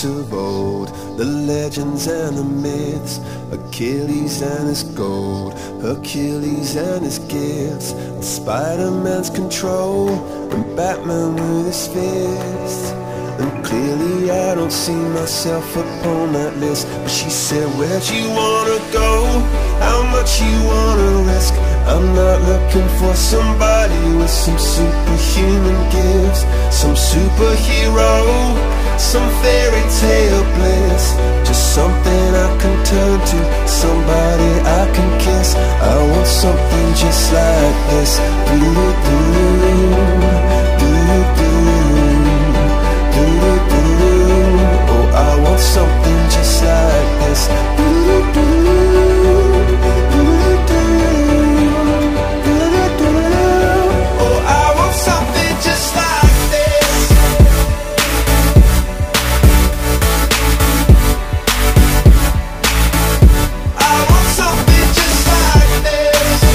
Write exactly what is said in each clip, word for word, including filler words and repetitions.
books of old, the legends and the myths, Achilles and his gold, Hercules and his gifts, and Spider-Man's control, and Batman with his fists. And clearly I don't see myself upon that list. But she said, where'd you wanna go? How much you wanna risk? I'm not looking for somebody with some superhuman gifts, some superhero, some fairy tale bliss. Just something I can turn to, somebody I can kiss. I want something just like this. Do-do-do, do-do-do. Oh, I want something just like this. Oh, I want something just like this. I want something just like this.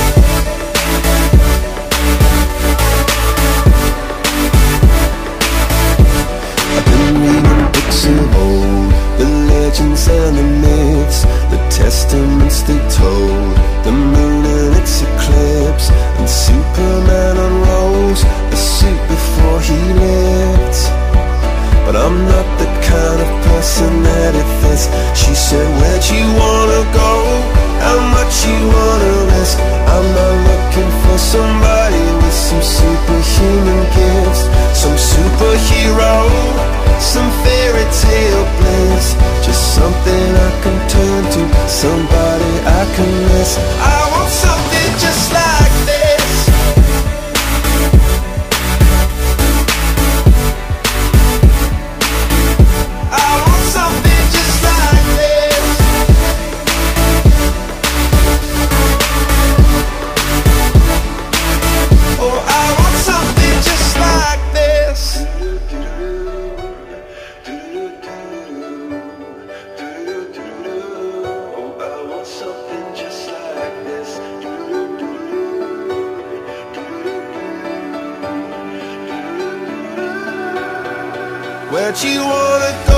I've been reading books of old, the legends and the myths, the testaments they told, the moon and its eclipse, and Superman unrolls the suit before he lived. But I'm not the kind of person that it fits. She said, where'd you wanna go? How much you wanna risk? I'm not looking for somebody with some superhuman gifts, some superhero, some fairy tale bliss. Just something I can turn to, somebody I can miss. I want something just like this. I want something just like this. Oh, I want something just like this. Where'd you wanna go?